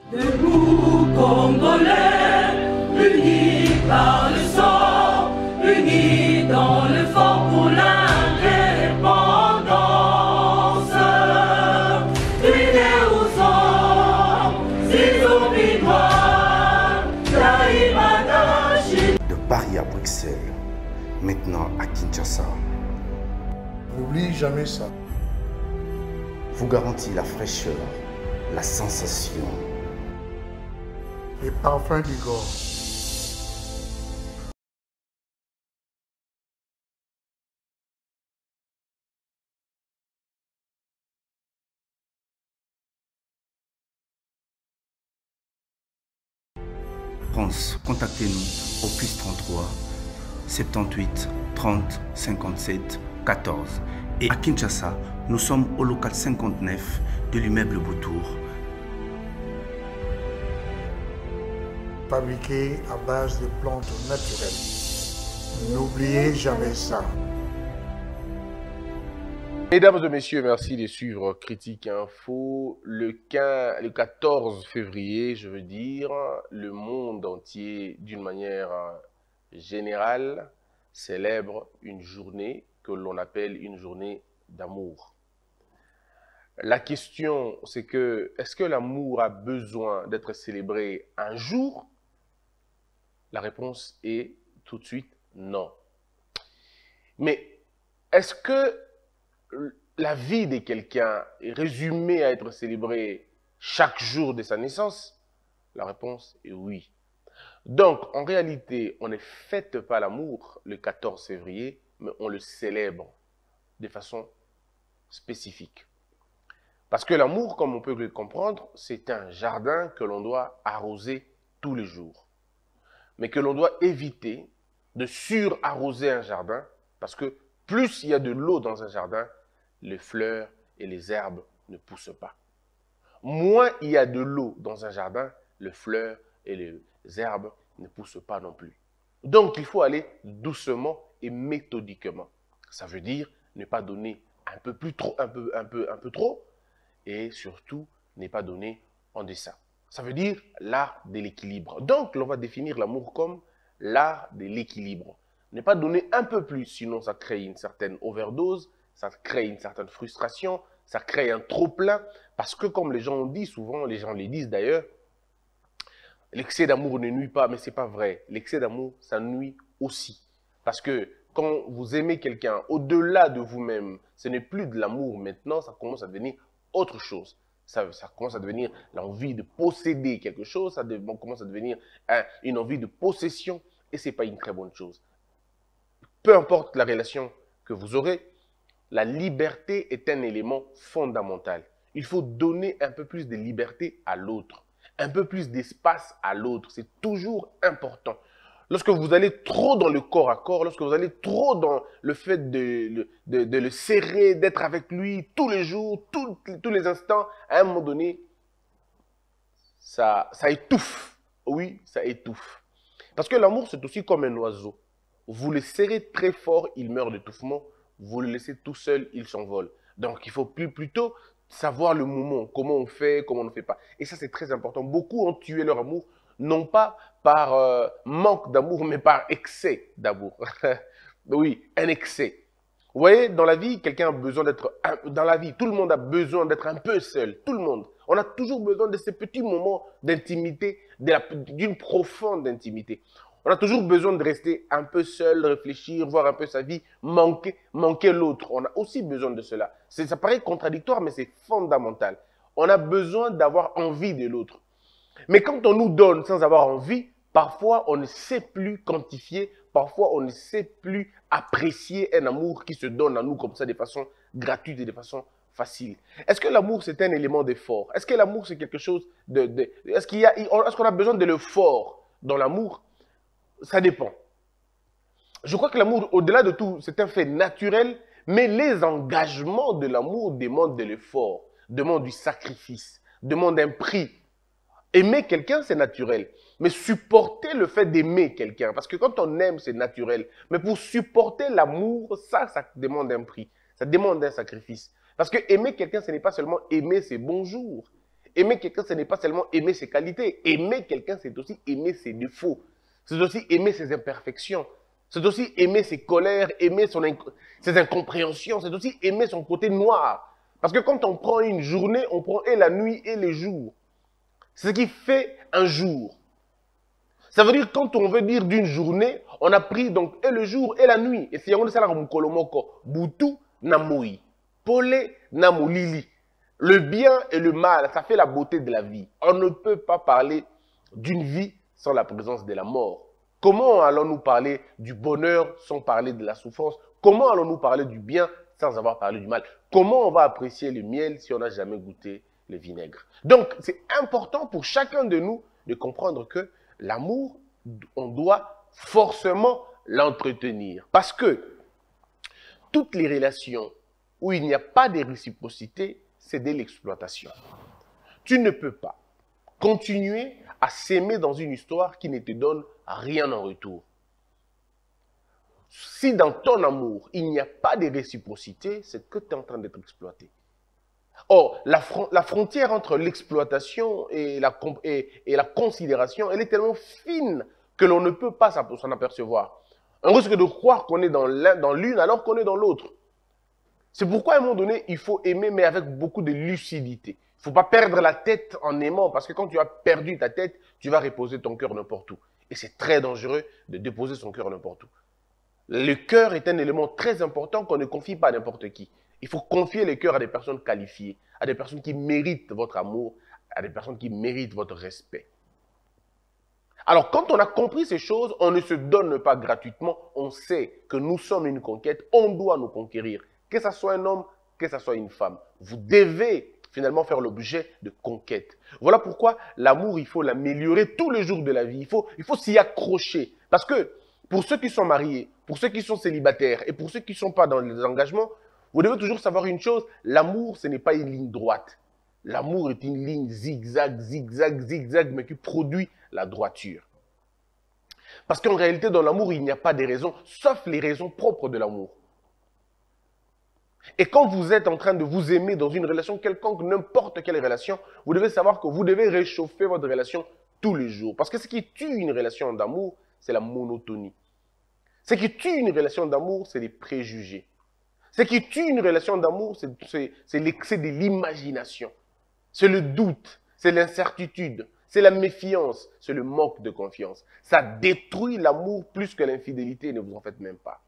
Debout, Congolais, unis par le sang, unis dans l'effort pour l'indépendance. Unis aux hommes, ces oublis noirs, Taïmadachi. De Paris à Bruxelles, maintenant à Kinshasa, N'oublie jamais ça. vous garantit la fraîcheur, la sensation. Les parfums d'Igor. France, contactez-nous au +33 78 30 57 14. Et à Kinshasa, nous sommes au local 59 de l'immeuble Boutour. Fabriqué à base de plantes naturelles. N'oubliez jamais ça. Mesdames et messieurs, merci de suivre Critique Info. Le 14 février, je veux dire, le monde entier, d'une manière générale, célèbre une journée que l'on appelle une journée d'amour. La question, c'est que, est-ce que l'amour a besoin d'être célébré un jour? La réponse est tout de suite non. Mais est-ce que la vie de quelqu'un est résumée à être célébrée chaque jour de sa naissance? La réponse est oui. Donc, en réalité, on ne fête pas l'amour le 14 février, mais on le célèbre de façon spécifique. Parce que l'amour, comme on peut le comprendre, c'est un jardin que l'on doit arroser tous les jours. Mais que l'on doit éviter de surarroser un jardin, parce que plus il y a de l'eau dans un jardin, les fleurs et les herbes ne poussent pas. Moins il y a de l'eau dans un jardin, les fleurs et les herbes ne poussent pas non plus. Donc il faut aller doucement et méthodiquement. Ça veut dire ne pas donner un peu trop, et surtout ne pas donner en deçà. Ça veut dire l'art de l'équilibre. Donc l'on va définir l'amour comme l'art de l'équilibre. Ne pas donner un peu plus, sinon ça crée une certaine overdose, ça crée une certaine frustration, ça crée un trop-plein. Parce que comme les gens ont dit souvent, les gens le disent d'ailleurs, l'excès d'amour ne nuit pas, mais ce n'est pas vrai. L'excès d'amour, ça nuit aussi. Parce que quand vous aimez quelqu'un au-delà de vous-même, ce n'est plus de l'amour maintenant, ça commence à devenir autre chose. Ça commence à devenir l'envie de posséder quelque chose, ça commence à devenir une envie de possession, et ce n'est pas une très bonne chose. Peu importe la relation que vous aurez, la liberté est un élément fondamental. Il faut donner un peu plus de liberté à l'autre, un peu plus d'espace à l'autre. C'est toujours important. Lorsque vous allez trop dans le corps à corps, lorsque vous allez trop dans le fait de le serrer, d'être avec lui tous les jours, tous les instants, à un moment donné, ça étouffe. Oui, ça étouffe. Parce que l'amour, c'est aussi comme un oiseau. Vous le serrez très fort, il meurt d'étouffement. Vous le laissez tout seul, il s'envole. Donc, il faut plutôt savoir le moment, comment on fait, comment on ne fait pas. Et ça, c'est très important. Beaucoup ont tué leur amour, non pas par manque d'amour, mais par excès d'amour. Oui, un excès. Vous voyez, dans la vie, quelqu'un a besoin d'être... Dans la vie, tout le monde a besoin d'être un peu seul. Tout le monde. On a toujours besoin de ces petits moments d'intimité, d'une profonde intimité. On a toujours besoin de rester un peu seul, réfléchir, voir un peu sa vie, manquer l'autre. On a aussi besoin de cela. Ça paraît contradictoire, mais c'est fondamental. On a besoin d'avoir envie de l'autre. Mais quand on nous donne sans avoir envie, parfois on ne sait plus quantifier, parfois on ne sait plus apprécier un amour qui se donne à nous comme ça de façon gratuite et de façon facile. Est-ce que l'amour c'est un élément d'effort? Est-ce que l'amour c'est quelque chose est-ce qu'on a besoin de l'effort dans l'amour? Ça dépend. Je crois que l'amour, au-delà de tout, c'est un fait naturel, mais les engagements de l'amour demandent de l'effort, demandent du sacrifice, demandent un prix. Aimer quelqu'un, c'est naturel. Mais supporter le fait d'aimer quelqu'un, parce que quand on aime, c'est naturel. Mais pour supporter l'amour, ça demande un prix. Ça demande un sacrifice. Parce que aimer quelqu'un, ce n'est pas seulement aimer ses bonjours. Aimer quelqu'un, ce n'est pas seulement aimer ses qualités. Aimer quelqu'un, c'est aussi aimer ses défauts. C'est aussi aimer ses imperfections. C'est aussi aimer ses colères, aimer ses incompréhensions. C'est aussi aimer son côté noir. Parce que quand on prend une journée, on prend et la nuit et le jour. C'est ce qui fait un jour. Ça veut dire quand on veut dire d'une journée, on a pris donc et le jour et la nuit. Et c'est ça la mukolomoko. Butu namoi. Pole namolili. Le bien et le mal, ça fait la beauté de la vie. On ne peut pas parler d'une vie sans la présence de la mort. Comment allons-nous parler du bonheur sans parler de la souffrance? Comment allons-nous parler du bien sans avoir parlé du mal? Comment on va apprécier le miel si on n'a jamais goûté le vinaigre? Donc, c'est important pour chacun de nous de comprendre que l'amour, on doit forcément l'entretenir. Parce que toutes les relations où il n'y a pas de réciprocité, c'est de l'exploitation. Tu ne peux pas continuer à s'aimer dans une histoire qui ne te donne rien en retour. Si dans ton amour, il n'y a pas de réciprocité, c'est que tu es en train d'être exploité. Or, la frontière entre l'exploitation et la considération, elle est tellement fine que l'on ne peut pas s'en apercevoir. On risque de croire qu'on est dans l'une alors qu'on est dans l'autre. C'est pourquoi à un moment donné, il faut aimer, mais avec beaucoup de lucidité. Il ne faut pas perdre la tête en aimant, parce que quand tu as perdu ta tête, tu vas reposer ton cœur n'importe où. Et c'est très dangereux de déposer son cœur n'importe où. Le cœur est un élément très important qu'on ne confie pas à n'importe qui. Il faut confier le cœur à des personnes qualifiées, à des personnes qui méritent votre amour, à des personnes qui méritent votre respect. Alors, quand on a compris ces choses, on ne se donne pas gratuitement. On sait que nous sommes une conquête, on doit nous conquérir. Que ce soit un homme, que ce soit une femme. Vous devez finalement faire l'objet de conquête. Voilà pourquoi l'amour, il faut l'améliorer tous les jours de la vie. Il faut s'y accrocher. Parce que pour ceux qui sont mariés, pour ceux qui sont célibataires et pour ceux qui ne sont pas dans les engagements, vous devez toujours savoir une chose, l'amour, ce n'est pas une ligne droite. L'amour est une ligne zigzag, zigzag, zigzag, mais qui produit la droiture. Parce qu'en réalité, dans l'amour, il n'y a pas de raisons, sauf les raisons propres de l'amour. Et quand vous êtes en train de vous aimer dans une relation quelconque, n'importe quelle relation, vous devez savoir que vous devez réchauffer votre relation tous les jours. Parce que ce qui tue une relation d'amour, c'est la monotonie. Ce qui tue une relation d'amour, c'est les préjugés. Ce qui tue une relation d'amour, c'est l'excès de l'imagination. C'est le doute, c'est l'incertitude, c'est la méfiance, c'est le manque de confiance. Ça détruit l'amour plus que l'infidélité, ne vous en faites même pas.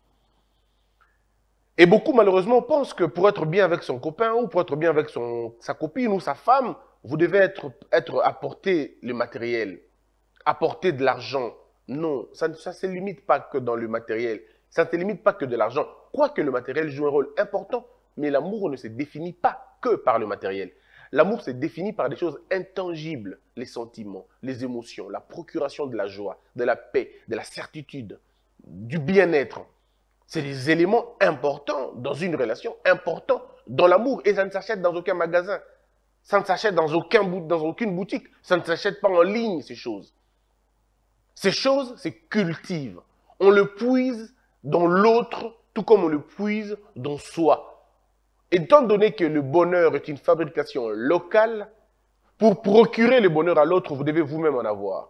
Et beaucoup, malheureusement, pensent que pour être bien avec son copain ou pour être bien avec sa copine ou sa femme, vous devez apporter le matériel, apporter de l'argent. Non, ça ne se limite pas que dans le matériel. Ça ne se limite pas que de l'argent. Quoique le matériel joue un rôle important, mais l'amour ne se définit pas que par le matériel. L'amour se définit par des choses intangibles, les sentiments, les émotions, la procuration de la joie, de la paix, de la certitude, du bien-être. C'est des éléments importants dans une relation, importants dans l'amour. Et ça ne s'achète dans aucun magasin. Ça ne s'achète dans aucune boutique. Ça ne s'achète pas en ligne, ces choses. Ces choses, c'est cultive. On le puise dans l'autre, tout comme on le puise dans soi. Étant donné que le bonheur est une fabrication locale, pour procurer le bonheur à l'autre, vous devez vous-même en avoir.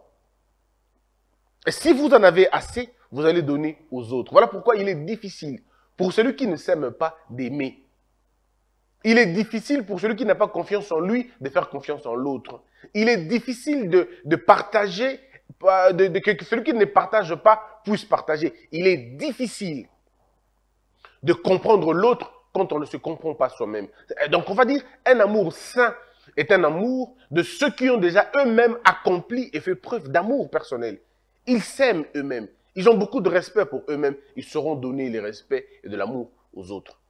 Et si vous en avez assez, vous allez donner aux autres. Voilà pourquoi il est difficile pour celui qui ne s'aime pas d'aimer. Il est difficile pour celui qui n'a pas confiance en lui de faire confiance en l'autre. Il est difficile de partager, que celui qui ne partage pas puisse partager. Il est difficile de comprendre l'autre quand on ne se comprend pas soi-même. Donc on va dire un amour sain est un amour de ceux qui ont déjà eux-mêmes accompli et fait preuve d'amour personnel. Ils s'aiment eux-mêmes. Ils ont beaucoup de respect pour eux-mêmes. Ils sauront donner le respect et de l'amour aux autres.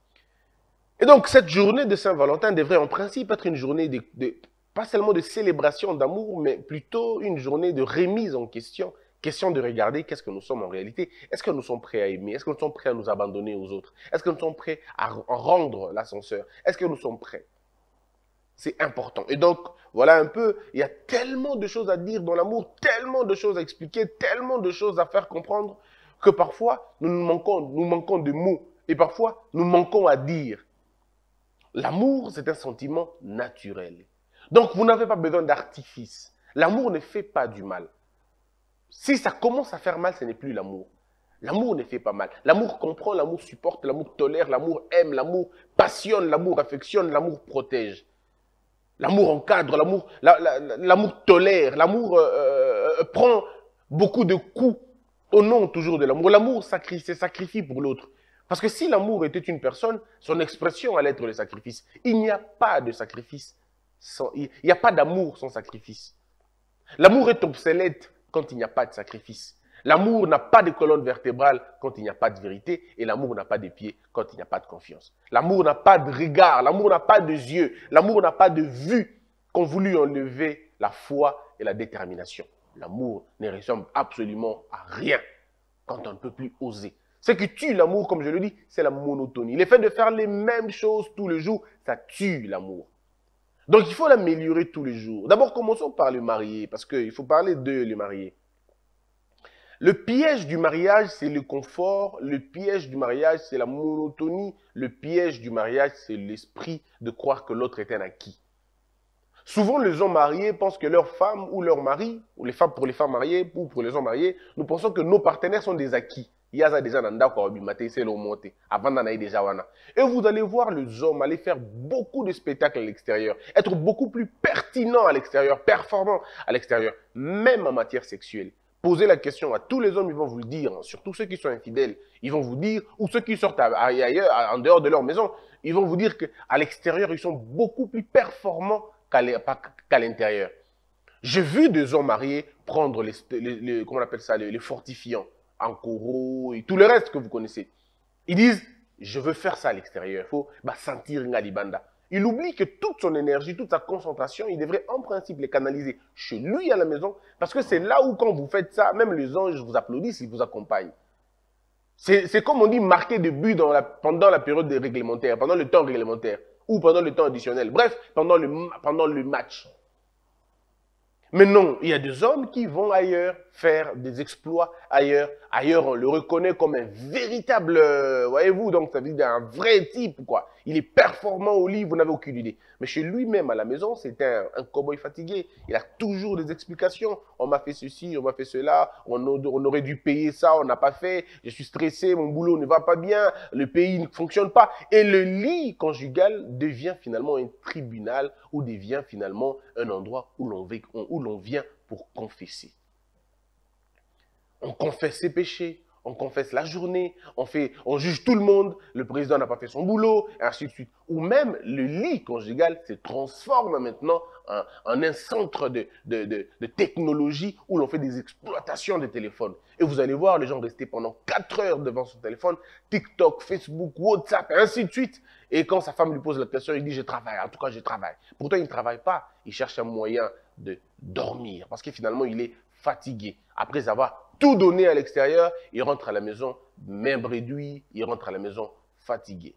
Et donc, cette journée de Saint-Valentin devrait en principe être une journée pas seulement de célébration d'amour, mais plutôt une journée de remise en question. Question de regarder qu'est-ce que nous sommes en réalité. Est-ce que nous sommes prêts à aimer? Est-ce que nous sommes prêts à nous abandonner aux autres? Est-ce que nous sommes prêts à rendre l'ascenseur? Est-ce que nous sommes prêts? C'est important. Et donc, voilà un peu, il y a tellement de choses à dire dans l'amour, tellement de choses à expliquer, tellement de choses à faire comprendre, que parfois, nous manquons de mots. Et parfois, nous manquons à dire. L'amour, c'est un sentiment naturel. Donc, vous n'avez pas besoin d'artifice. L'amour ne fait pas du mal. Si ça commence à faire mal, ce n'est plus l'amour. L'amour ne fait pas mal. L'amour comprend, l'amour supporte, l'amour tolère, l'amour aime, l'amour passionne, l'amour affectionne, l'amour protège. L'amour encadre, l'amour tolère, l'amour prend beaucoup de coups au nom toujours de l'amour. L'amour se sacrifie pour l'autre. Parce que si l'amour était une personne, son expression allait être le sacrifice. Il n'y a pas de sacrifice, il n'y a pas d'amour sans sacrifice. L'amour est obsolète quand il n'y a pas de sacrifice. L'amour n'a pas de colonne vertébrale quand il n'y a pas de vérité. Et l'amour n'a pas de pieds quand il n'y a pas de confiance. L'amour n'a pas de regard, l'amour n'a pas de yeux, l'amour n'a pas de vue qu'ont voulu enlever la foi et la détermination. L'amour ne ressemble absolument à rien quand on ne peut plus oser. Ce qui tue l'amour, comme je le dis, c'est la monotonie. Le fait de faire les mêmes choses tous les jours, ça tue l'amour. Donc il faut l'améliorer tous les jours. D'abord, commençons par le marié, parce qu'il faut parler de le marié. Le piège du mariage, c'est le confort. Le piège du mariage, c'est la monotonie. Le piège du mariage, c'est l'esprit de croire que l'autre est un acquis. Souvent, les hommes mariés pensent que leur femme ou leur mari, ou les femmes pour les femmes mariées, ou pour les hommes mariés, nous pensons que nos partenaires sont des acquis. Il y a déjà avant d'en aller déjà. Et vous allez voir les hommes aller faire beaucoup de spectacles à l'extérieur, être beaucoup plus pertinents à l'extérieur, performants à l'extérieur, même en matière sexuelle. Posez la question à tous les hommes, ils vont vous le dire, surtout ceux qui sont infidèles, ils vont vous dire, ou ceux qui sortent ailleurs, en dehors de leur maison, ils vont vous dire qu'à l'extérieur, ils sont beaucoup plus performants qu'à l'intérieur. J'ai vu des hommes mariés prendre comment on appelle ça, les fortifiants, en coraux et tout le reste que vous connaissez. Ils disent, je veux faire ça à l'extérieur, il faut sentir Ngalibanda. Il oublie que toute son énergie, toute sa concentration, il devrait en principe les canaliser chez lui à la maison, parce que c'est là où quand vous faites ça, même les anges vous applaudissent, ils vous accompagnent. C'est comme on dit, marquer des buts pendant la période réglementaire, pendant le temps réglementaire, ou pendant le temps additionnel, bref, pendant le match. Mais non, il y a des hommes qui vont ailleurs faire des exploits ailleurs. Ailleurs, on le reconnaît comme un véritable, voyez-vous, donc ça veut dire un vrai type, quoi. Il est performant au lit, vous n'avez aucune idée. Mais chez lui-même, à la maison, c'est un cow-boy fatigué. Il a toujours des explications. On m'a fait ceci, on m'a fait cela, on aurait dû payer ça, on n'a pas fait. Je suis stressé, mon boulot ne va pas bien, le pays ne fonctionne pas. Et le lit conjugal devient finalement un tribunal ou devient finalement un endroit où l'on vient pour confesser. On confesse ses péchés, on confesse la journée, on juge tout le monde, le président n'a pas fait son boulot, et ainsi de suite. Ou même le lit conjugal se transforme maintenant en un centre de technologie où l'on fait des exploitations de téléphones. Et vous allez voir les gens rester pendant 4 heures devant son téléphone, TikTok, Facebook, WhatsApp, et ainsi de suite. Et quand sa femme lui pose la question, il dit « je travaille, en tout cas je travaille ». Pourtant, il ne travaille pas, il cherche un moyen de dormir parce que finalement, il est fatigué. Après avoir tout donné à l'extérieur, il rentre à la maison même réduit, il rentre à la maison fatigué.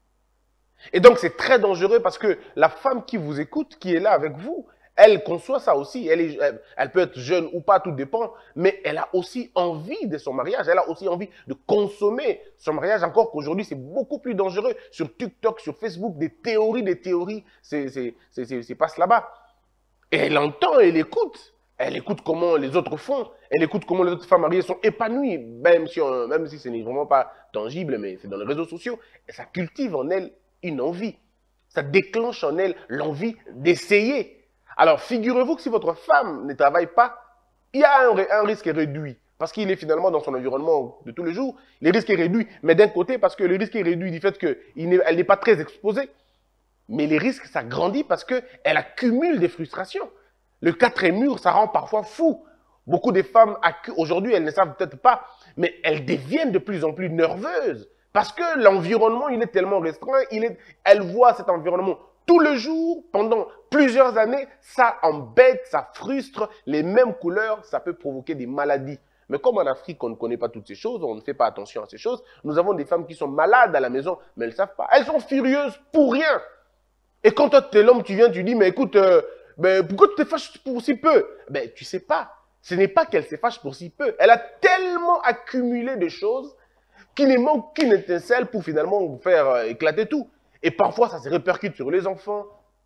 Et donc, c'est très dangereux parce que la femme qui vous écoute, qui est là avec vous, elle conçoit ça aussi. Elle peut être jeune ou pas, tout dépend, mais elle a aussi envie de son mariage. Elle a aussi envie de consommer son mariage, encore qu'aujourd'hui, c'est beaucoup plus dangereux. Sur TikTok, sur Facebook, des théories, c'est passe là-bas. Et elle entend, elle écoute. Elle écoute comment les autres font. Elle écoute comment les autres femmes mariées sont épanouies, même si ce n'est vraiment pas tangible, mais c'est dans les réseaux sociaux. Et ça cultive en elle une envie. Ça déclenche en elle l'envie d'essayer. Alors, figurez-vous que si votre femme ne travaille pas, il y a un risque réduit. Parce qu'il est finalement dans son environnement de tous les jours. Le risque est réduit. Mais d'un côté, parce que le risque est réduit du fait qu'elle n'est pas très exposée. Mais les risques, ça grandit parce qu'elle accumule des frustrations. Le quatrième mur, ça rend parfois fou. Beaucoup de femmes, aujourd'hui, elles ne savent peut-être pas, mais elles deviennent de plus en plus nerveuses. Parce que l'environnement, il est tellement restreint, elle voit cet environnement tous les jours, pendant plusieurs années, ça embête, ça frustre, les mêmes couleurs, ça peut provoquer des maladies. Mais comme en Afrique, on ne connaît pas toutes ces choses, on ne fait pas attention à ces choses, nous avons des femmes qui sont malades à la maison, mais elles ne savent pas. Elles sont furieuses pour rien. Et quand toi, tu es l'homme, tu viens, tu dis, mais écoute, pourquoi tu te fâches pour si peu? Tu ne sais pas. Ce n'est pas qu'elle se fâche pour si peu. Elle a tellement accumulé de choses qu'il ne manque qu'une étincelle pour finalement vous faire éclater tout. Et parfois, ça se répercute sur les enfants,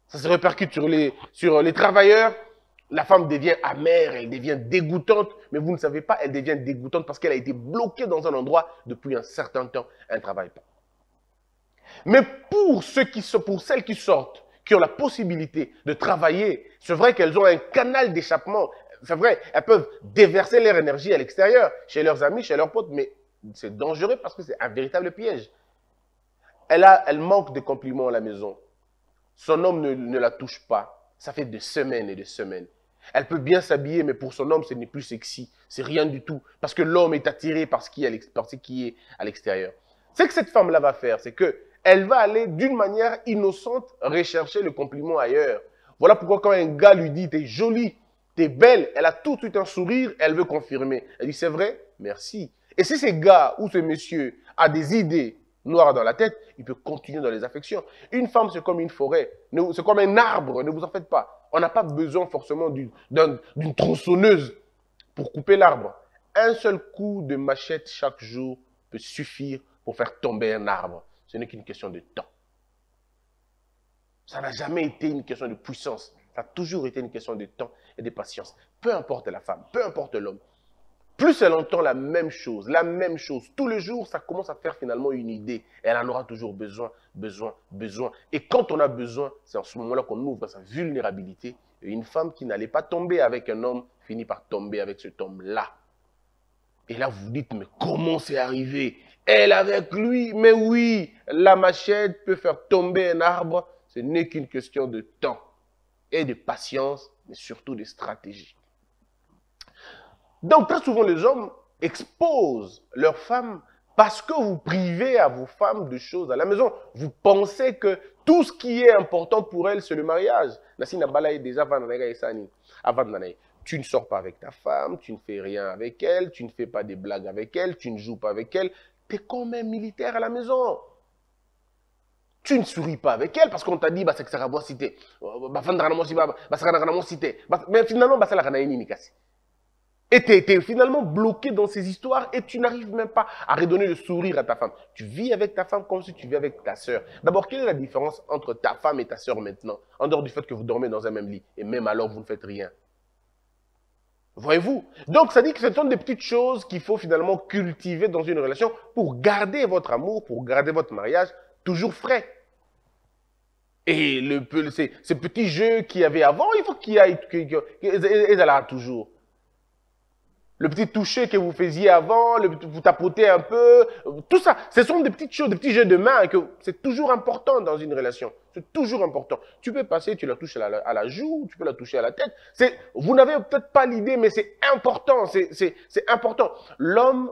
Ça se répercute sur les travailleurs. La femme devient amère, elle devient dégoûtante, mais vous ne savez pas, elle devient dégoûtante parce qu'elle a été bloquée dans un endroit depuis un certain temps, elle ne travaille pas. Mais pour celles qui sortent, qui ont la possibilité de travailler, c'est vrai qu'elles ont un canal d'échappement. C'est vrai, elles peuvent déverser leur énergie à l'extérieur, chez leurs amis, chez leurs potes, mais c'est dangereux parce que c'est un véritable piège. Elle manque de compliments à la maison. Son homme ne la touche pas. Ça fait des semaines et des semaines. Elle peut bien s'habiller, mais pour son homme, ce n'est plus sexy. C'est rien du tout. Parce que l'homme est attiré par ce qui est à l'extérieur. Ce que cette femme-là va faire, c'est qu'elle va aller d'une manière innocente rechercher le compliment ailleurs. Voilà pourquoi quand un gars lui dit « t'es jolie, t'es belle », elle a tout de suite un sourire, elle veut confirmer. Elle dit « c'est vrai, merci ». Et si ce gars ou ce monsieur a des idées noires dans la tête, il peut continuer dans les affections. Une femme, c'est comme une forêt, c'est comme un arbre, ne vous en faites pas. On n'a pas besoin forcément d'une tronçonneuse pour couper l'arbre. Un seul coup de machette chaque jour peut suffire pour faire tomber un arbre. Ce n'est qu'une question de temps. Ça n'a jamais été une question de puissance. Ça a toujours été une question de temps et de patience. Peu importe la femme, peu importe l'homme. Plus elle entend la même chose, tous les jours, ça commence à faire finalement une idée. Elle en aura toujours besoin. Et quand on a besoin, c'est en ce moment-là qu'on ouvre sa vulnérabilité. Et une femme qui n'allait pas tomber avec un homme, finit par tomber avec cet homme-là. Et là, vous vous dites, mais comment c'est arrivé? Elle avec lui, mais oui, la machette peut faire tomber un arbre. Ce n'est qu'une question de temps et de patience, mais surtout de stratégie. Donc, très souvent, les hommes exposent leurs femmes parce que vous privez à vos femmes de choses à la maison. Vous pensez que tout ce qui est important pour elles, c'est le mariage. Tu ne sors pas avec ta femme, tu ne fais rien avec elle, tu ne fais pas des blagues avec elle, tu ne joues pas avec elle. Tu es comme un militaire à la maison. Tu ne souris pas avec elle parce qu'on t'a dit bah, c'est que ça va citer. Mais finalement, ça la et tu es finalement bloqué dans ces histoires et tu n'arrives même pas à redonner le sourire à ta femme. Tu vis avec ta femme comme si tu vis avec ta sœur. D'abord, quelle est la différence entre ta femme et ta sœur maintenant, en dehors du fait que vous dormez dans un même lit et même alors vous ne faites rien? Voyez-vous? Donc, ça dit que ce sont des petites choses qu'il faut finalement cultiver dans une relation pour garder votre amour, pour garder votre mariage toujours frais. Et ces petits jeux qu'il y avait avant, il faut qu'il y ait, et ça là toujours. Le petit toucher que vous faisiez avant, vous tapotez un peu, tout ça, ce sont des petites choses, des petits jeux de main que c'est toujours important dans une relation. C'est toujours important. Tu peux passer, tu la touches à la joue, tu peux la toucher à la tête. Vous n'avez peut-être pas l'idée, mais c'est important, c'est important. L'homme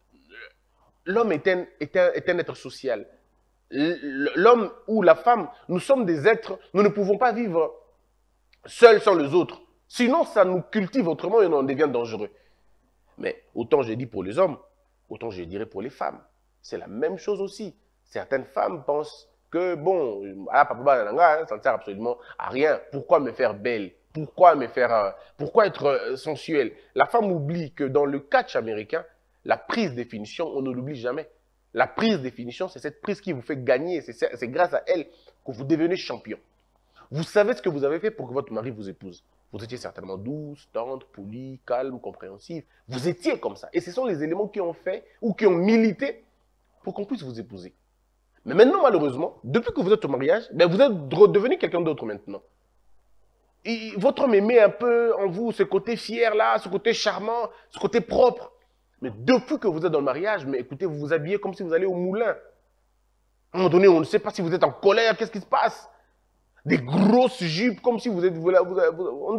est un être social. L'homme ou la femme, nous sommes des êtres, nous ne pouvons pas vivre seuls sans les autres. Sinon, ça nous cultive autrement et on devient dangereux. Mais autant je dis pour les hommes, autant je dirais pour les femmes. C'est la même chose aussi. Certaines femmes pensent que, bon, ça ne sert absolument à rien. Pourquoi me faire belle? Pourquoi être sensuelle? La femme oublie que dans le catch américain, la prise de finition, on ne l'oublie jamais. La prise de finition, c'est cette prise qui vous fait gagner. C'est grâce à elle que vous devenez champion. Vous savez ce que vous avez fait pour que votre mari vous épouse. Vous étiez certainement douce, tendre, polie, calme, compréhensive. Vous étiez comme ça. Et ce sont les éléments qui ont fait ou qui ont milité pour qu'on puisse vous épouser. Mais maintenant, malheureusement, depuis que vous êtes au mariage, ben vous êtes redevenu quelqu'un d'autre maintenant. Et votre homme aimait un peu en vous ce côté fier là, ce côté charmant, ce côté propre. Mais depuis que vous êtes dans le mariage, mais écoutez, vous vous habillez comme si vous allez au moulin. À un moment donné, on ne sait pas si vous êtes en colère, qu'est-ce qui se passe? Des grosses jupes, comme si vous êtes... On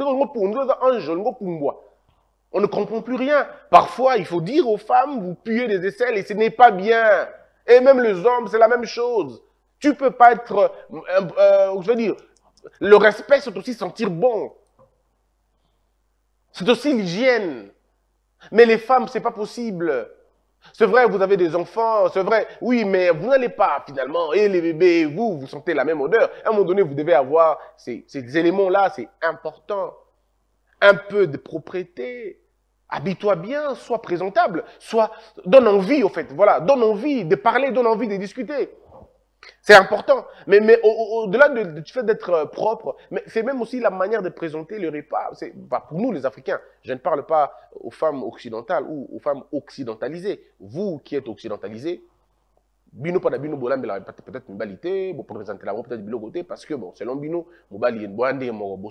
ne comprend plus rien. Parfois, il faut dire aux femmes, vous puez des aisselles et ce n'est pas bien. Et même les hommes, c'est la même chose. Tu ne peux pas être... je veux dire, le respect, c'est aussi sentir bon. C'est aussi l'hygiène. Mais les femmes, ce n'est pas possible. C'est vrai, vous avez des enfants, c'est vrai, oui, mais vous n'allez pas finalement, et les bébés, vous sentez la même odeur. À un moment donné, vous devez avoir ces éléments-là, c'est important. Un peu de propreté. Habille-toi bien, sois présentable, donne envie, au fait, voilà, donne envie de parler, donne envie de discuter. C'est important. Mais au-delà du fait d'être propre, c'est même aussi la manière de présenter le repas. Bah, pour nous, les Africains, je ne parle pas aux femmes occidentales ou aux femmes occidentalisées. Vous qui êtes occidentalisés, Bino pas Bino Bolam, peut-être une balité, pour présenter la peut-être Bino côté, parce que bon, selon Bino, Mobali et Boande,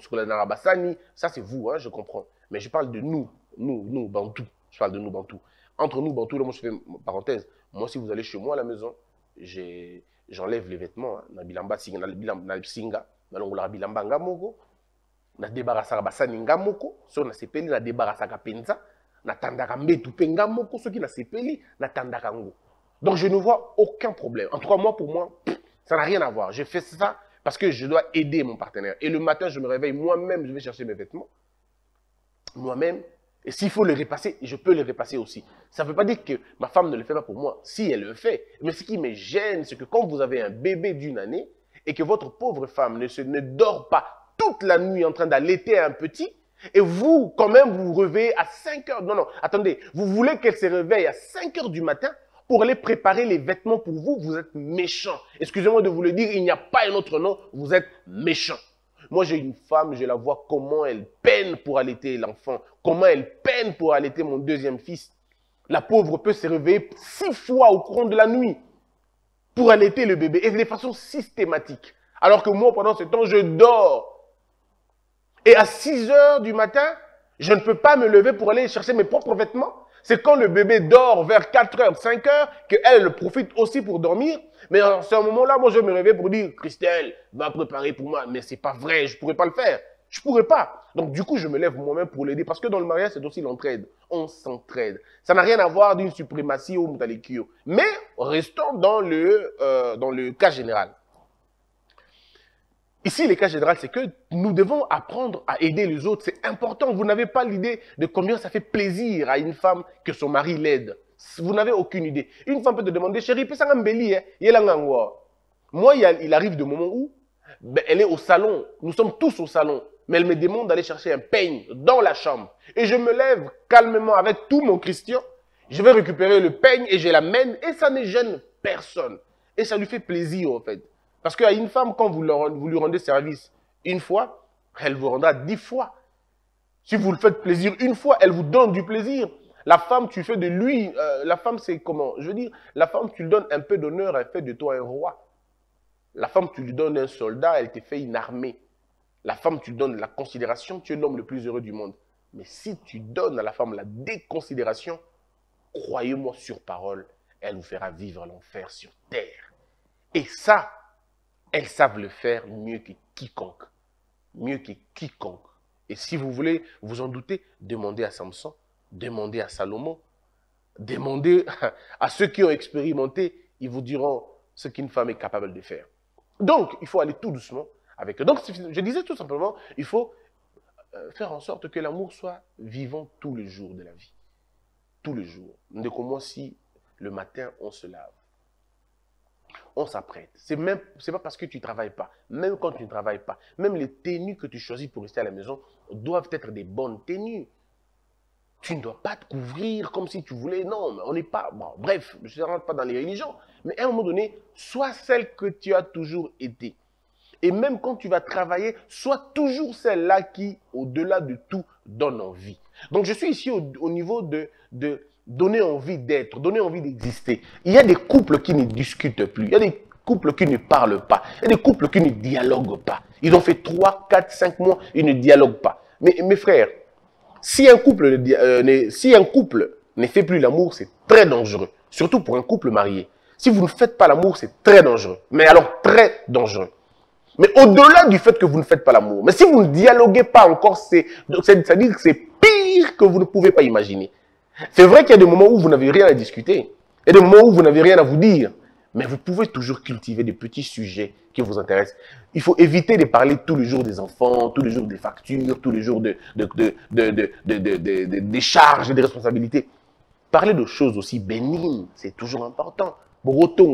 ça c'est vous, hein, je comprends. Mais je parle de nous, Bantou. Je parle de nous, Bantou. Entre nous, Bantou, là, moi je fais une parenthèse. Moi, si vous allez chez moi à la maison, j'enlève les vêtements. Na bilamba singa, na singa, na longola bilamba ngamoko, na débarrassa basani ngamoko, so na sepeli na débarrassa penza, na tandaka mbetu pe ngamoko, so qui na sepeli na tandaka ngo. Donc je ne vois aucun problème. En tout cas, pour moi, ça n'a rien à voir. Je fais ça parce que je dois aider mon partenaire. Et le matin, je me réveille moi-même, je vais chercher mes vêtements. Moi-même. Et s'il faut les repasser, je peux les repasser aussi. Ça ne veut pas dire que ma femme ne le fait pas pour moi. Si, elle le fait. Mais ce qui me gêne, c'est que quand vous avez un bébé d'1 année et que votre pauvre femme ne dort pas toute la nuit en train d'allaiter un petit, et vous, quand même, vous vous réveillez à 5 heures. Non, attendez. Vous voulez qu'elle se réveille à 5 heures du matin pour aller préparer les vêtements pour vous, vous êtes méchant. Excusez-moi de vous le dire, il n'y a pas un autre nom, vous êtes méchant. Moi, j'ai une femme, je la vois comment elle peine pour allaiter l'enfant, comment elle peine pour allaiter mon 2e fils. La pauvre peut se réveiller 6 fois au cours de la nuit pour allaiter le bébé, et de façon systématique. Alors que moi, pendant ce temps, je dors. Et à 6 heures du matin, je ne peux pas me lever pour aller chercher mes propres vêtements. C'est quand le bébé dort vers 4 heures, 5 heures, qu'elle profite aussi pour dormir. Mais à ce moment-là, moi, je me réveille pour dire, Christelle, va préparer pour moi. Mais c'est pas vrai, je ne pourrais pas le faire. Je ne pourrais pas. Donc, du coup, je me lève moi-même pour l'aider. Parce que dans le mariage, c'est aussi l'entraide. On s'entraide. Ça n'a rien à voir d'une suprématie ou mutalikio. Mais restons dans le cas général. Ici, le cas général, c'est que nous devons apprendre à aider les autres. C'est important. Vous n'avez pas l'idée de combien ça fait plaisir à une femme que son mari l'aide. Vous n'avez aucune idée. Une femme peut te demander, chérie, peut-ça m'embellir, moi, il arrive de moments où elle est au salon. Nous sommes tous au salon. Mais elle me demande d'aller chercher un peigne dans la chambre. Et je me lève calmement avec tout mon Christian. Je vais récupérer le peigne et je l'amène. Et ça ne gêne personne. Et ça lui fait plaisir, en fait. Parce qu'à une femme, quand vous lui rendez service 1 fois, elle vous rendra 10 fois. Si vous le faites plaisir 1 fois, elle vous donne du plaisir. La femme, tu fais de lui, la femme, c'est comment? Je veux dire, la femme, tu lui donnes un peu d'honneur, elle fait de toi un roi. La femme, tu lui donnes un soldat, elle te fait une armée. La femme, tu lui donnes la considération, tu es l'homme le plus heureux du monde. Mais si tu donnes à la femme la déconsidération, croyez-moi sur parole, elle vous fera vivre l'enfer sur terre. Et ça, elles savent le faire mieux que quiconque. Mieux que quiconque. Et si vous voulez vous en douter, demandez à Samson, demandez à Salomon, demandez à ceux qui ont expérimenté, ils vous diront ce qu'une femme est capable de faire. Donc, il faut aller tout doucement avec eux. Donc, je disais tout simplement, il faut faire en sorte que l'amour soit vivant tous les jours de la vie. Tous les jours. De comment si le matin, on se lave. On s'apprête. C'est pas parce que tu ne travailles pas. Même quand tu ne travailles pas. Même les tenues que tu choisis pour rester à la maison doivent être des bonnes tenues. Tu ne dois pas te couvrir comme si tu voulais. Non, mais on n'est pas... Bon, bref, je ne rentre pas dans les religions. Mais à un moment donné, sois celle que tu as toujours été. Et même quand tu vas travailler, sois toujours celle-là qui, au-delà de tout, donne envie. Donc, je suis ici au niveau de donner envie d'être, donner envie d'exister. Il y a des couples qui ne discutent plus. Il y a des couples qui ne parlent pas. Il y a des couples qui ne dialoguent pas. Ils ont fait 3, 4, 5 mois, ils ne dialoguent pas. Mais mes frères, si un couple ne fait plus l'amour, c'est très dangereux. Surtout pour un couple marié. Si vous ne faites pas l'amour, c'est très dangereux. Mais alors très dangereux. Mais au-delà du fait que vous ne faites pas l'amour, mais si vous ne dialoguez pas encore, c'est-à-dire que c'est pire que vous ne pouvez pas imaginer. C'est vrai qu'il y a des moments où vous n'avez rien à discuter. Il y a des moments où vous n'avez rien à vous dire. Mais vous pouvez toujours cultiver des petits sujets qui vous intéressent. Il faut éviter de parler tous les jours des enfants, tous les jours des factures, tous les jours des charges et des responsabilités. Parler de choses aussi bénignes, c'est toujours important. Parce que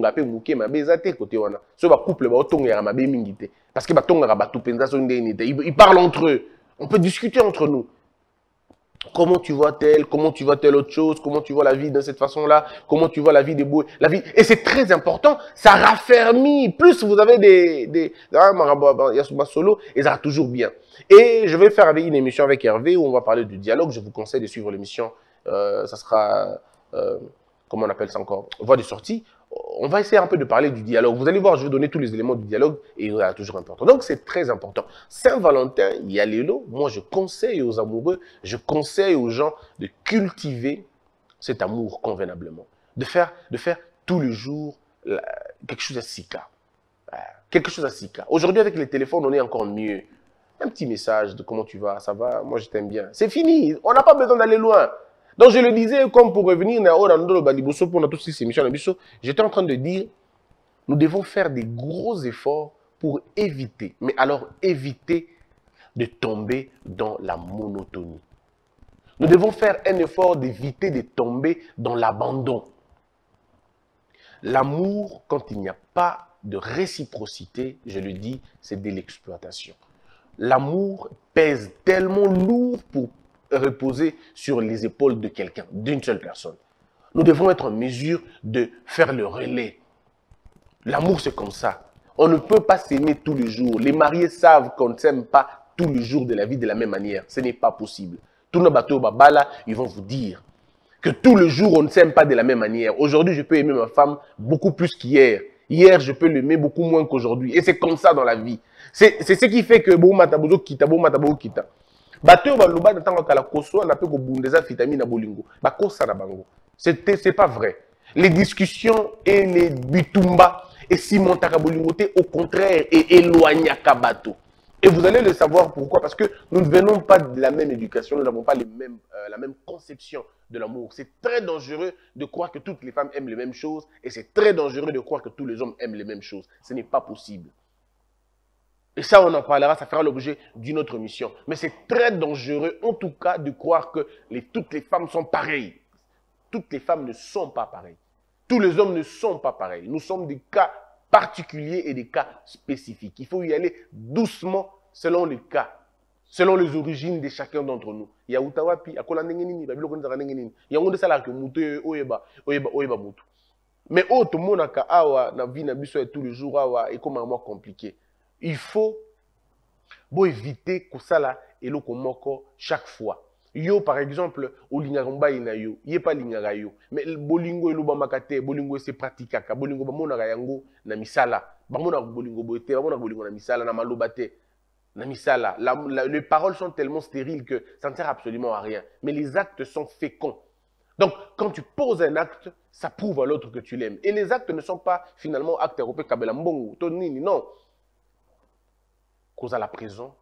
ils parlent entre eux. On peut discuter entre nous. Comment tu vois telle, comment tu vois telle autre chose, comment tu vois la vie de cette façon-là, comment tu vois la vie des beaux, la vie. Et c'est très important, ça raffermit. Plus vous avez des solo, et ça va toujours bien. Et je vais faire avec une émission avec Hervé où on va parler du dialogue. Je vous conseille de suivre l'émission. Ça sera, comment on appelle ça encore, voie de sortie. On va essayer un peu de parler du dialogue. Vous allez voir, je vais donner tous les éléments du dialogue et il est toujours important. Donc, c'est très important. Saint-Valentin, Yalélo, moi, je conseille aux amoureux, je conseille aux gens de cultiver cet amour convenablement. De faire tous les jours quelque chose à sika. Quelque chose à sika. Aujourd'hui, avec les téléphones, on est encore mieux. Un petit message de comment tu vas, ça va, moi, je t'aime bien. C'est fini. On n'a pas besoin d'aller loin. Donc, je le disais, comme pour revenir, pour toutes ces émissions, j'étais en train de dire, nous devons faire des gros efforts pour éviter, mais alors éviter de tomber dans la monotonie. Nous devons faire un effort d'éviter de tomber dans l'abandon. L'amour, quand il n'y a pas de réciprocité, je le dis, c'est de l'exploitation. L'amour pèse tellement lourd pour reposer sur les épaules de quelqu'un, d'une seule personne. Nous devons être en mesure de faire le relais. L'amour, c'est comme ça. On ne peut pas s'aimer tous les jours. Les mariés savent qu'on ne s'aime pas tous les jours de la vie de la même manière. Ce n'est pas possible. Tous nos bateaux babala, ils vont vous dire que tous les jours, on ne s'aime pas de la même manière. Aujourd'hui, je peux aimer ma femme beaucoup plus qu'hier. Hier, je peux l'aimer beaucoup moins qu'aujourd'hui. Et c'est comme ça dans la vie. C'est ce qui fait que bon matabozo kita, bon matabozo kita. Bateau baluba n'attend qu'à la koso, n'a pas que bundeza vitamine na bolingo. Bakosa na bango. C'est pas vrai. Les discussions et les bitumba et Simon Takabolingote, au contraire, et éloignaka bateau. Et vous allez le savoir pourquoi. Parce que nous ne venons pas de la même éducation, nous n'avons pas la même conception de l'amour. C'est très dangereux de croire que toutes les femmes aiment les mêmes choses et c'est très dangereux de croire que tous les hommes aiment les mêmes choses. Ce n'est pas possible. Et ça, on en parlera, ça fera l'objet d'une autre mission. Mais c'est très dangereux, en tout cas, de croire que toutes les femmes sont pareilles. Toutes les femmes ne sont pas pareilles. Tous les hommes ne sont pas pareils. Nous sommes des cas particuliers et des cas spécifiques. Il faut y aller doucement selon les cas, selon les origines de chacun d'entre nous. Il y a utawapi, akola nengenini, babilo konza nengenini. Il y a onde sala que mutu oyeba mutu. Mais autre monaka awa na vie na biso tous les jours awa et comme moi compliqué. Il faut éviter que ça là et le komoko chaque fois. Yo, par exemple, au lingaromba ina yo, yé pas lingara yo. Mais bolingo et l'obamakate, bolingo c'est pratikaka, bolingo bamona yango na misala. Bamona bolingo boete, bamona bolingo na misala, na malobate, na misala. Les paroles sont tellement stériles que ça ne sert absolument à rien. Mais les actes sont féconds. Donc, quand tu poses un acte, ça prouve à l'autre que tu l'aimes. Et les actes ne sont pas finalement actes européens, kabela mbongo, tonini, non. Cause à la prison.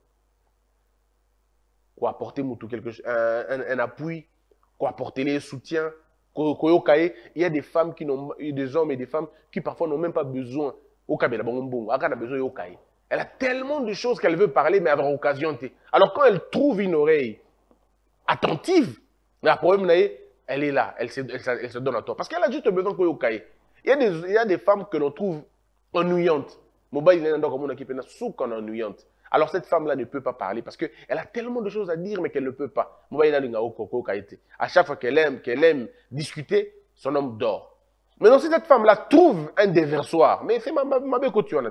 Quoi apporter un appui, quoi apporter les soutiens, il y a des femmes qui n'ont, des hommes et des femmes qui parfois n'ont même pas besoin. Elle a tellement de choses qu'elle veut parler, mais avoir occasion. Alors quand elle trouve une oreille attentive, le problème, elle est là, elle se donne à toi. Parce qu'elle a juste besoin de il y a des femmes que l'on trouve ennuyantes. Alors cette femme-là ne peut pas parler parce qu'elle a tellement de choses à dire mais qu'elle ne peut pas. À chaque fois qu'elle aime discuter, son homme dort. Maintenant si cette femme-là trouve un déversoir, mais c'est ma belle couture.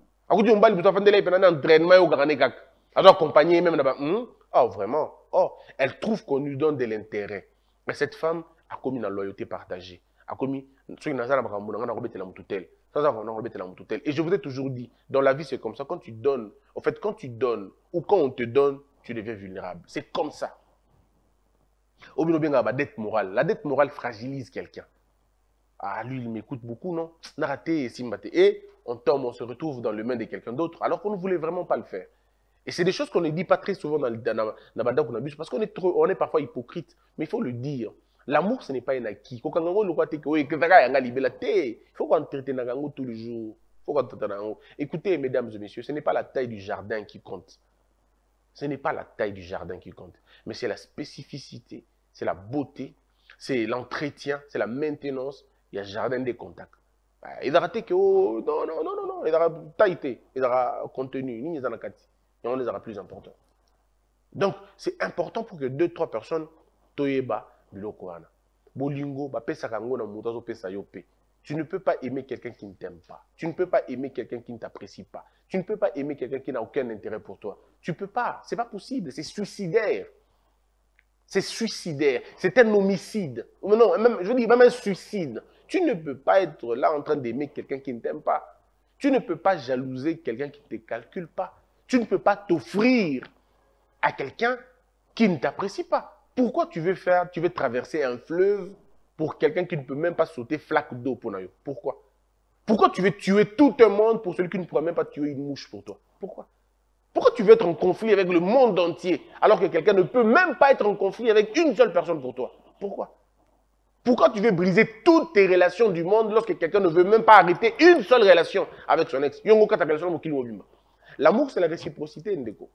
Oh vraiment, oh, elle trouve qu'on lui donne de l'intérêt. Mais cette femme a commis la loyauté partagée. A commis et je vous ai toujours dit, dans la vie c'est comme ça, quand tu donnes, en fait quand tu donnes ou quand on te donne, tu deviens vulnérable. C'est comme ça. La dette morale fragilise quelqu'un. Ah lui il m'écoute beaucoup, non? Et on tombe, on se retrouve dans les mains de quelqu'un d'autre alors qu'on ne voulait vraiment pas le faire. Et c'est des choses qu'on ne dit pas très souvent dans le parce qu'on est parfois hypocrite, mais il faut le dire. L'amour, ce n'est pas un acquis. Il faut qu'on traite tous les jours. Écoutez, mesdames et messieurs, ce n'est pas la taille du jardin qui compte. Ce n'est pas la taille du jardin qui compte. Mais c'est la spécificité, c'est la beauté, c'est l'entretien, c'est la maintenance. Il y a jardin des contacts. Il y a raté que, oh, non. Il y a taille, il y a contenu. Il y a les plus importants. Donc, c'est important pour que 2-3 personnes toyeba biloko wana. Bolingo, ba pesa kango na mutazo pesa yope. Tu ne peux pas aimer quelqu'un qui ne t'aime pas. Tu ne peux pas aimer quelqu'un qui ne t'apprécie pas. Tu ne peux pas aimer quelqu'un qui n'a aucun intérêt pour toi. Tu ne peux pas. C'est pas possible. C'est suicidaire. C'est suicidaire. C'est un homicide. Non, même, je veux dire, même un suicide. Tu ne peux pas être là en train d'aimer quelqu'un qui ne t'aime pas. Tu ne peux pas jalouser quelqu'un qui ne te calcule pas. Tu ne peux pas t'offrir à quelqu'un qui ne t'apprécie pas. Pourquoi tu veux traverser un fleuve pour quelqu'un qui ne peut même pas sauter flaque d'eau pour nous? Pourquoi? Pourquoi tu veux tuer tout un monde pour celui qui ne pourra même pas tuer une mouche pour toi? Pourquoi? Pourquoi tu veux être en conflit avec le monde entier alors que quelqu'un ne peut même pas être en conflit avec une seule personne pour toi? Pourquoi? Pourquoi tu veux briser toutes tes relations du monde lorsque quelqu'un ne veut même pas arrêter une seule relation avec son ex? L'amour, c'est la réciprocité, Ndeko.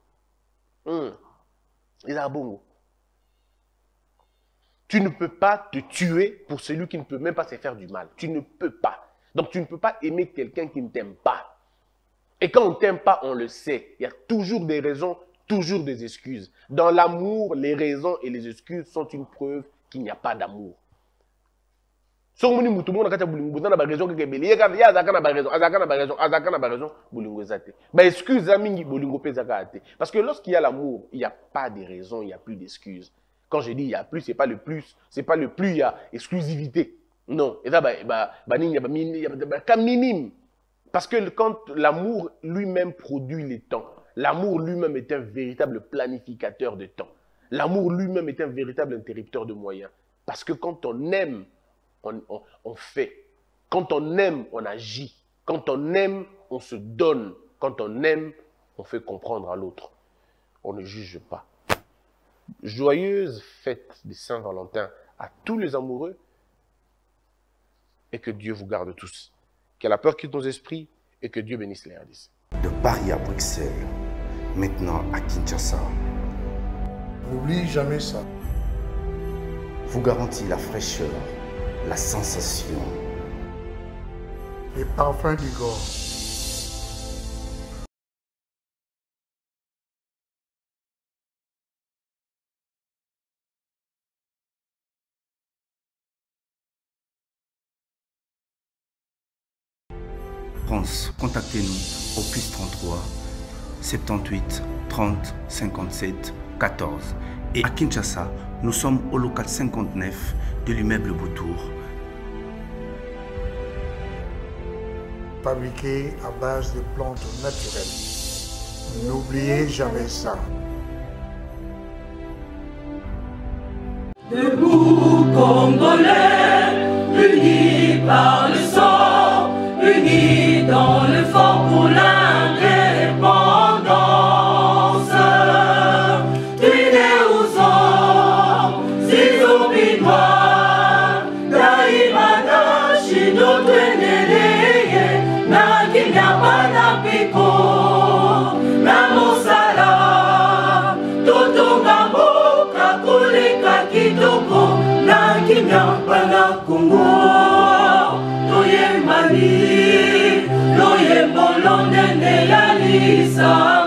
Tu ne peux pas te tuer pour celui qui ne peut même pas se faire du mal. Tu ne peux pas. Donc, tu ne peux pas aimer quelqu'un qui ne t'aime pas. Et quand on ne t'aime pas, on le sait. Il y a toujours des raisons, toujours des excuses. Dans l'amour, les raisons et les excuses sont une preuve qu'il n'y a pas d'amour. Si on dit que tout le monde a raison, parce que lorsqu'il y a l'amour, il n'y a pas de raison, il n'y a plus d'excuses. Quand je dis il n'y a plus, ce n'est pas le plus, il y a exclusivité. Non, il y a minime. Parce que quand l'amour lui-même produit les temps, l'amour lui-même est un véritable planificateur de temps. L'amour lui-même est un véritable interrupteur de moyens. Parce que quand on aime, on fait. Quand on aime, on agit. Quand on aime, on se donne. Quand on aime, on fait comprendre à l'autre. On ne juge pas. Joyeuse fête de Saint-Valentin à tous les amoureux et que Dieu vous garde tous. Que la peur quitte nos esprits et que Dieu bénisse les RDC. De Paris à Bruxelles, maintenant à Kinshasa. N'oublie jamais ça. Vous garantit la fraîcheur, la sensation. Les parfums d'Igor. France, contactez-nous au +33 78 30 57 14. Et à Kinshasa, nous sommes au local 59 de l'immeuble Boutour. Fabriqué à base de plantes naturelles. N'oubliez jamais ça. Debout Congolais, unis par le sang, unis dans le fort pour l'indépendance. Tués aux hommes, si obinois, daimana shido tweneleye, na kinyapana piko, na mosala, totonga boka kuleka kitoko, na kinyapana Congo, toye mali, loye bolonde ne ya lisa.